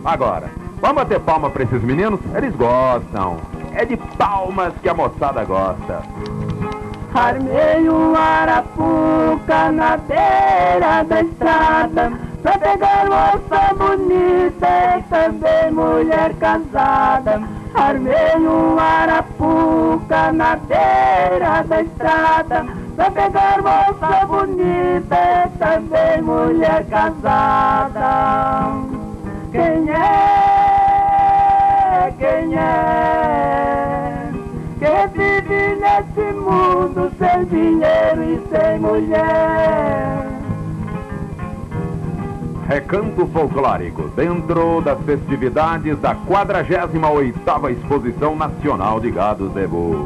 Agora, vamos bater palma pra esses meninos? Eles gostam. É de palmas que a moçada gosta. Armei um arapuca na beira da estrada pra pegar moça bonita e também mulher casada. Armei um arapuca na beira da estrada pra pegar moça bonita e também mulher casada. Quem é? Quem é? Que vive nesse mundo sem dinheiro e sem mulher? Recanto folclórico dentro das festividades da 48ª Exposição Nacional de Gados de Boi.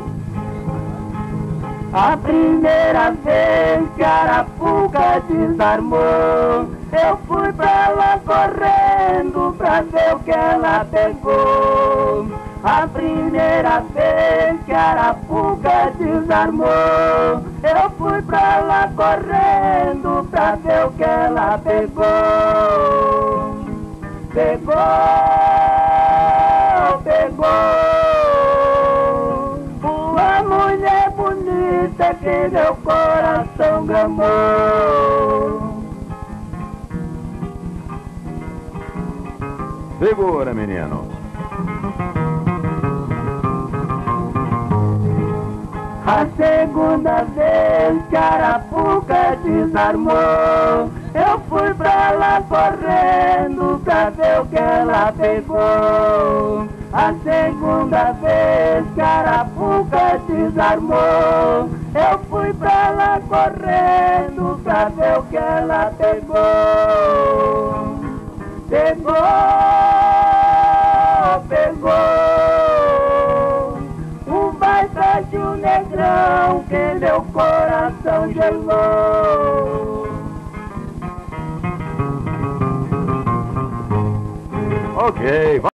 A primeira vez que a arapuca desarmou, eu fui pra lá correndo pra ver o que ela pegou. A primeira vez que a arapuca desarmou, eu fui pra lá correndo pra ver o que ela pegou. Pegou, pegou uma mulher bonita que meu coração gamou. Segura, menino. A segunda vez que a arapuca desarmou, eu fui pra lá correndo pra ver o que ela pegou. A segunda vez que a arapuca desarmou, eu fui pra lá correndo pra ver o que ela pegou. Pegou, pegou de um negrão que meu coração gelou. Ok.